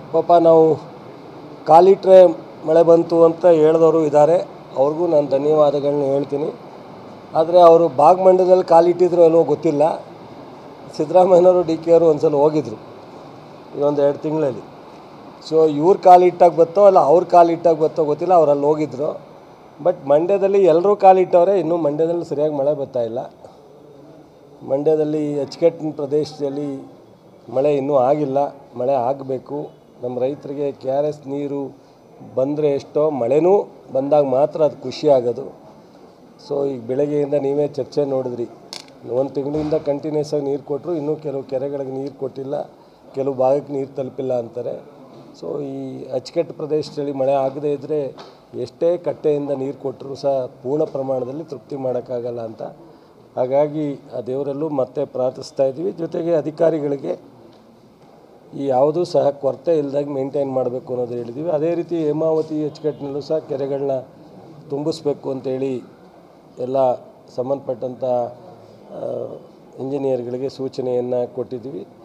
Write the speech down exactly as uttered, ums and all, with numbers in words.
ಪಾಪ ನಾವು ಕಾಲಿಟ್ರೆ ಮಳೆ ಬಂತು ಅಂತ ಹೇಳಿದವರು ಇದ್ದಾರೆ, ಅವ್ರಿಗೂ ನಾನು ಧನ್ಯವಾದಗಳನ್ನ ಹೇಳ್ತೀನಿ. ಆದರೆ ಅವರು ಭಾಗಮಂಡಲದಲ್ಲಿ ಕಾಲಿಟ್ಟಿದ್ರು ಅನ್ನೋ ಗೊತ್ತಿಲ್ಲ. ಸಿದ್ದರಾಮಯ್ಯನವರು ಡಿ ಕೆ ಅವರು ಒಂದು ಸಲ ಹೋಗಿದ್ರು ಈ ಒಂದು ಎರಡು ತಿಂಗಳಲ್ಲಿ. ಸೊ ಇವ್ರ ಕಾಲಿಟ್ಟಾಗ ಬತ್ತೋ ಅಲ್ಲ ಅವ್ರ ಕಾಲಿಟ್ಟಾಗ ಬತ್ತೋ ಗೊತ್ತಿಲ್ಲ, ಅವ್ರು ಅಲ್ಲಿ ಹೋಗಿದ್ರು. ಬಟ್ ಮಂಡ್ಯದಲ್ಲಿ ಎಲ್ಲರೂ ಕಾಲಿಟ್ಟವ್ರೆ, ಇನ್ನೂ ಮಂಡ್ಯದಲ್ಲಿ ಸರಿಯಾಗಿ ಮಳೆ ಬರ್ತಾ ಇಲ್ಲ. ಮಂಡ್ಯದಲ್ಲಿ ಅಚ್ಚುಕಟ್ಟಿನ ಪ್ರದೇಶದಲ್ಲಿ ಮಳೆ ಇನ್ನೂ ಆಗಿಲ್ಲ, ಮಳೆ ಆಗಬೇಕು. ನಮ್ಮ ರೈತರಿಗೆ ಕೆ ಆರ್ ಎಸ್ ನೀರು ಬಂದರೆ ಎಷ್ಟೋ, ಮಳೆನೂ ಬಂದಾಗ ಮಾತ್ರ ಅದು ಖುಷಿ ಆಗೋದು. ಸೊ ಈಗ ಬೆಳಗ್ಗೆಯಿಂದ ನೀವೇ ಚರ್ಚೆ ನೋಡಿದ್ರಿ, ಒಂದು ತಿಂಗಳಿಂದ ಕಂಟಿನ್ಯೂಸ್ ಆಗಿ ನೀರು ಕೊಟ್ಟರು, ಇನ್ನೂ ಕೆಲವು ಕೆರೆಗಳಿಗೆ ನೀರು ಕೊಟ್ಟಿಲ್ಲ, ಕೆಲವು ಭಾಗಕ್ಕೆ ನೀರು ತಲುಪಿಲ್ಲ ಅಂತಾರೆ. ಸೊ ಈ ಅಚ್ಚುಕಟ್ಟು ಪ್ರದೇಶದಲ್ಲಿ ಮಳೆ ಆಗದೇ ಇದ್ದರೆ ಎಷ್ಟೇ ಕಟ್ಟೆಯಿಂದ ನೀರು ಕೊಟ್ಟರೂ ಸಹ ಪೂರ್ಣ ಪ್ರಮಾಣದಲ್ಲಿ ತೃಪ್ತಿ ಮಾಡೋಕ್ಕಾಗಲ್ಲ ಅಂತ. ಹಾಗಾಗಿ ಆ ದೇವರಲ್ಲೂ ಮತ್ತೆ ಪ್ರಾರ್ಥಿಸ್ತಾ ಇದ್ದೀವಿ. ಜೊತೆಗೆ ಅಧಿಕಾರಿಗಳಿಗೆ ಈ ಯಾವುದೂ ಸಹ ಕೊರತೆ ಇಲ್ಲದಾಗ ಮೇಂಟೈನ್ ಮಾಡಬೇಕು ಅನ್ನೋದು ಹೇಳಿದ್ದೀವಿ. ಅದೇ ರೀತಿ ಹೇಮಾವತಿ ಅಚ್ಚುಕಟ್ಟಿನಲ್ಲೂ ಸಹ ಕೆರೆಗಳನ್ನ ತುಂಬಿಸ್ಬೇಕು ಅಂತೇಳಿ ಎಲ್ಲ ಸಂಬಂಧಪಟ್ಟಂಥ ಇಂಜಿನಿಯರ್ಗಳಿಗೆ ಸೂಚನೆಯನ್ನು ಕೊಟ್ಟಿದ್ದೀವಿ.